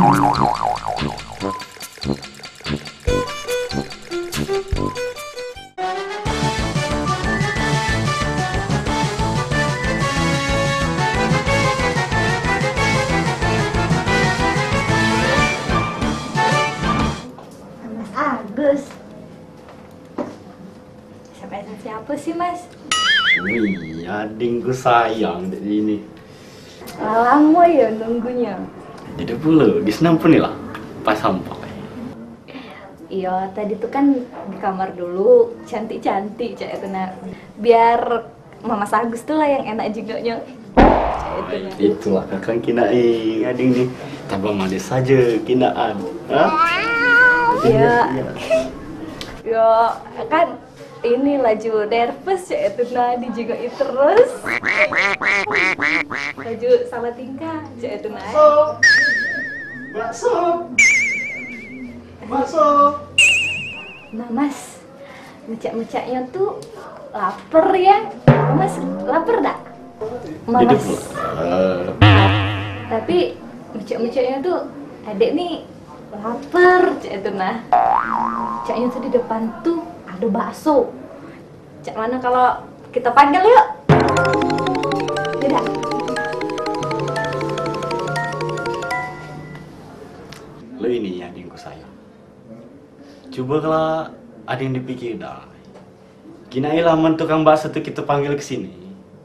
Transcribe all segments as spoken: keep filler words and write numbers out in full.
Agus. S M S siapa sih, Mas? Wih, adingku sayang dari ini. Lama ya nunggunya. Jadi pula, di senam pun lah, pas sampai. Iya, tadi tuh kan di kamar dulu, cantik-cantik cak itu nak. Biar Mama Agus tuh lah yang enak juga nya. Nah, itulah kakak kina eh, ading nih. Tabang manis saja kinaan. Hah? Iya. Ya, kan ini laju nervous ya itu nah dijigoi terus. Laju salah tingkah ya itu nah. Bakso. Bakso. Nah, Mas. Mecak-mecaknya tuh lapar ya. Mas lapar dak? Jadi Mas. uh, Tapi mecak-mecaknya tuh adek nih lapar cak itu nah. Caknya tuh di depan tuh ada bakso. Cak mana kalau kita panggil yuk? Tidak. lo ini adingku sayang. Coba kalau ada yang dipikir dah. Kinain laman tukang bakso tuh kita panggil ke sini.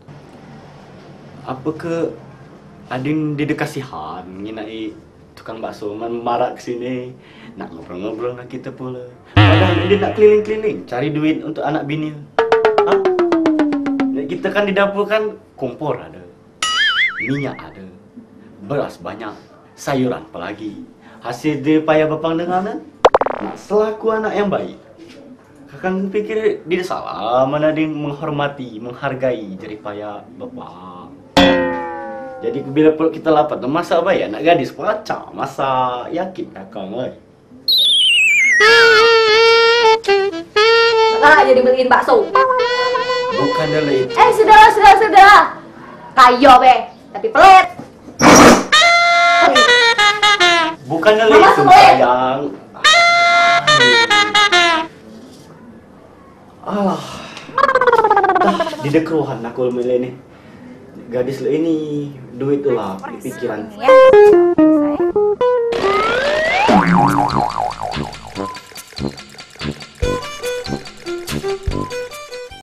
Apa ke ading didekasihan nginai tukang bakso marah ke sini nak ngobrol-ngobrol nak kita pula. Padahal dia nak keliling-keliling cari duit untuk anak bini. Hah? Dan kita kan di dapur kan kompor ada, minyak ada, beras banyak, sayuran apalagi. Hasil dia payah bapang denganan. Nah, selaku anak yang baik, kakak pikir dia salah mana dia menghormati, menghargai jadi payah bapak. Jadi bila perut kita lapar, masa apa ya? Nak gadis pelacak, masa yakin kakak oi. Kakak jadi beliin bakso. Bukan dah itu. Eh sudah sudah sudah. Kayo be, tapi pelit. Bukan dah Mama itu pelit. sayang. Ah, dah di dekruhan aku milih nih. Gadis lo ini duit tuh lah pikiran. Ya. Saya.